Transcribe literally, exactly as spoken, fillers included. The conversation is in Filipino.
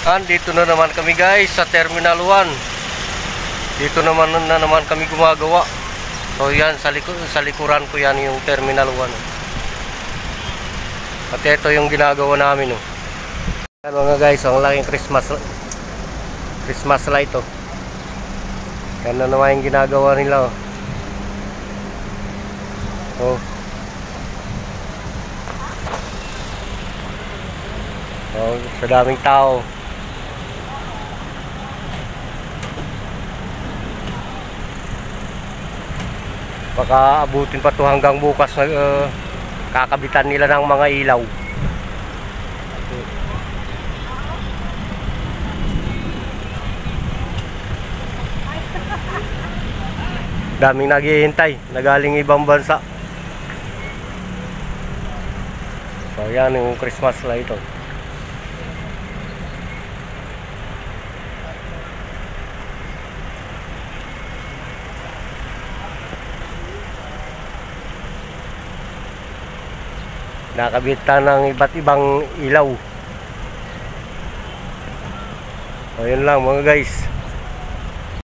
Andito na naman kami guys sa Terminal one. Dito naman na naman kami gumagawa. So yan, sa, liku sa likuran ko yan yung Terminal one. At ito yung ginagawa namin. Oh. Yan mga guys, ang laking Christmas Christmas light. Oh. Yan na naman yung ginagawa nila. Oh. Oh. Oh, sa daming tao. Baka abutin pa to hanggang bukas na uh, kakabitan nila ng mga ilaw. Daming naghihintay, nagaling ibang bansa. So yan yung Christmas light. Oh. Nakabitan ng iba't ibang ilaw. O yun lang mga guys.